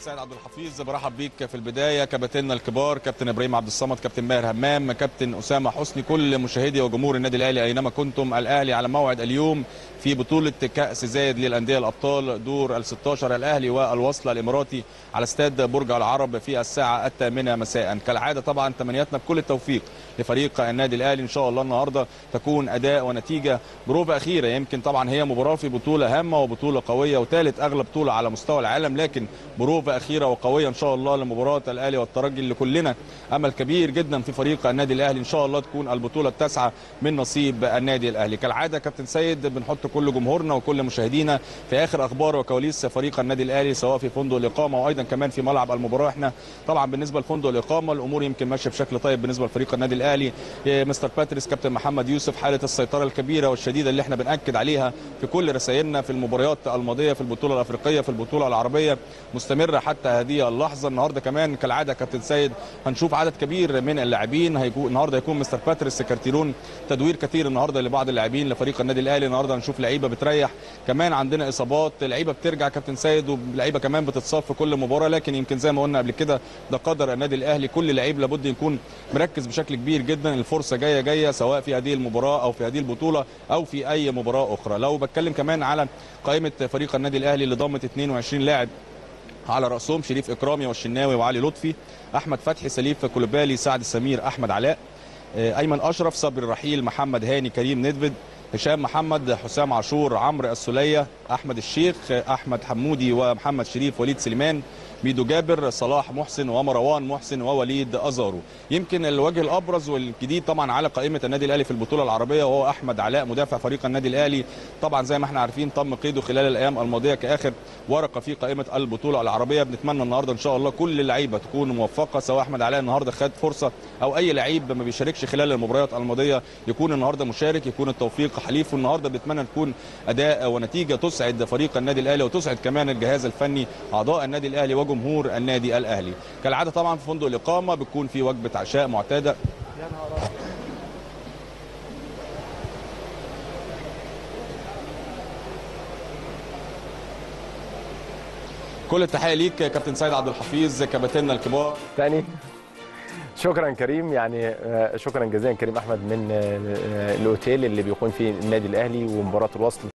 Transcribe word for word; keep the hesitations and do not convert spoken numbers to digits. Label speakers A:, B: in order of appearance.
A: سيد عبد الحفيظ، برحب بيك في البدايه كباتننا الكبار، كابتن ابراهيم عبد الصمد، كابتن ماهر همام، كابتن اسامه حسني، كل مشاهدي وجمهور النادي الاهلي اينما كنتم. الاهلي على موعد اليوم في بطوله كاس زايد للانديه الابطال دور ال ستاشر، الاهلي والوصل الاماراتي على استاد برج العرب في الساعه الثامنه مساء. كالعاده طبعا تمنياتنا بكل التوفيق لفريق النادي الاهلي، ان شاء الله النهارده تكون اداء ونتيجه بروفه اخيره. يمكن طبعا هي مباراه في بطوله هامه وبطوله قويه وثالث اغلى بطوله على مستوى العالم، لكن بروفه اخيره وقويه ان شاء الله لمباراه الاهلي والترجي اللي كلنا امل كبير جدا في فريق النادي الاهلي. ان شاء الله تكون البطوله التاسعه من نصيب النادي الاهلي. كالعاده كابتن سيد بنحط كل جمهورنا وكل مشاهدينا في اخر اخبار وكواليس فريق النادي الاهلي، سواء في فندق الاقامه وايضا كمان في ملعب المباراه. احنا طبعا بالنسبه لفندق الاقامه الامور يمكن ماشيه بشكل طيب بالنسبه لفريق النادي الاهلي. مستر باتريس كابتن محمد يوسف، حاله السيطره الكبيره والشديده اللي احنا بناكد عليها في كل رسائلنا في المباريات الماضيه في البطوله الافريقيه في البطوله العربيه مستمره حتى هذه اللحظه. النهارده كمان كالعاده كابتن سيد هنشوف عدد كبير من اللاعبين. هيكون النهارده هيكون مستر باتريس كارتيرون تدوير كثير النهارده لبعض اللاعبين لفريق النادي الاهلي. النهارده هنشوف لعيبه بتريح، كمان عندنا اصابات، لعيبه بترجع كابتن سيد، ولعيبه كمان بتتصاب في كل مباراه. لكن يمكن زي ما قلنا قبل كده ده قدر النادي الاهلي، كل لعيب لابد يكون مركز بشكل كبير جدا. الفرصه جايه جايه سواء في هذه المباراه او في هذه البطوله او في اي مباراه اخرى. لو بتكلم كمان على قائمه فريق النادي الاهلي اللي ضمت اتنين وعشرين لاعب، على راسهم شريف اكرامي والشناوي وعلي لطفي، احمد فتحي، سليف كولوبالي، سعد السمير، احمد علاء، ايمن اشرف، صبري رحيل، محمد هاني، كريم ندفد، هشام محمد، حسام عاشور، عمرو السوليه، احمد الشيخ، احمد حمودي ومحمد شريف، وليد سليمان، ميدو جابر، صلاح محسن ومروان محسن ووليد ازارو. يمكن الوجه الابرز والجديد طبعا على قائمه النادي الاهلي في البطوله العربيه وهو احمد علاء مدافع فريق النادي الاهلي. طبعا زي ما احنا عارفين تم قيده خلال الايام الماضيه كاخر ورقه في قائمه البطوله العربيه. بنتمنى النهارده ان شاء الله كل اللعيبه تكون موفقه، سواء احمد علاء النهارده خد فرصه او اي لعيب ما بيشاركش خلال المباريات الماضيه يكون النهارده مشارك، يكون التوفيق حليفه. النهارده بنتمنى تكون اداء ونتيجه تسعد فريق النادي الاهلي وتسعد كمان الجهاز الفني، اعضاء النادي الاهلي وجمهور النادي الاهلي. كالعاده طبعا في فندق الاقامه بتكون في وجبه عشاء معتاده. كل التحيه ليك كابتن سيد عبد الحفيظ، كباتننا الكبار.
B: تاني شكرا كريم، يعني شكرا جزيلا كريم احمد من الاوتيل اللي بيقيم فيه النادي الاهلي ومباراه الوصل.